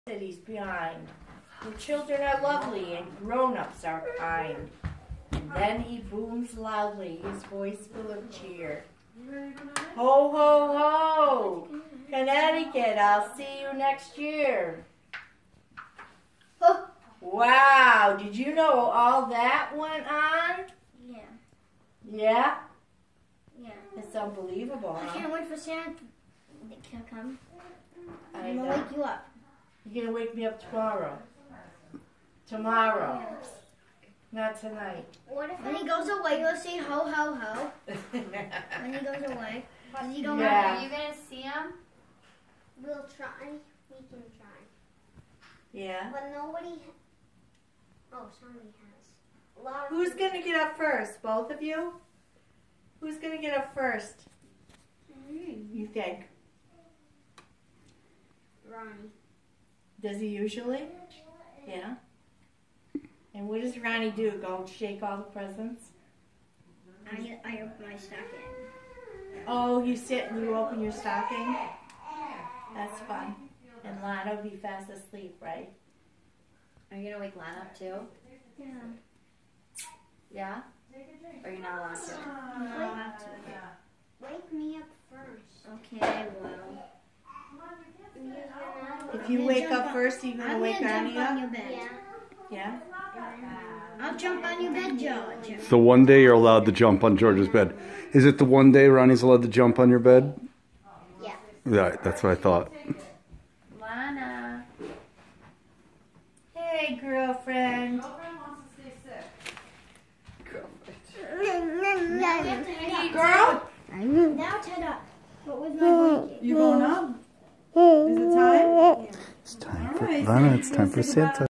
cities behind. The children are lovely and grown-ups are kind. And then he booms loudly, his voice full of cheer. Ho, ho, ho! Connecticut, I'll see you next year. Wow, did you know all that went on? Yeah. Yeah? Yeah. It's unbelievable, I huh? can't wait for Santa to come. I I'm know. gonna wake you up. You're gonna wake me up tomorrow. Tomorrow. Not tonight. What if when he goes away, you'll say ho ho ho. When he goes away, is he going? Yeah. Are you gonna see him? We'll try. We can try. Yeah. But nobody. Oh, somebody has. A lot of Who's gonna get up first? Both of you? Who's gonna get up first? You think? Ronnie. Does he usually? Yeah. And what does Ronnie do? Go shake all the presents? I open my stocking. Oh, you sit and you open your stocking? That's fun. And Lana will be fast asleep, right? Are you gonna wake Lana up too? Yeah. Yeah? Or you're not allowed to? No, I have to. Wake me up first. Okay, I will. If you wake up first, are you gonna wake Ronnie on up? your bed. Yeah? I'll jump on your bed, George. The one day you're allowed to jump on George's bed. Is it the one day Ronnie's allowed to jump on your bed? Yeah. Right, that's what I thought. Lana. Hey, girlfriend. Girl? Now it's head up. But with my blanket. You going up? Is it time? It's time for Lana, it's time for Santa.